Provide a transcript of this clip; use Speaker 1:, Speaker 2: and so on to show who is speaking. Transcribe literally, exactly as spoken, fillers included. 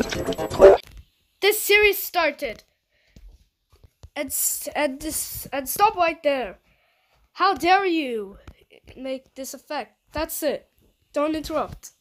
Speaker 1: This series started. And, and, this, and stop right there. How dare you make this effect? That's it. Don't interrupt.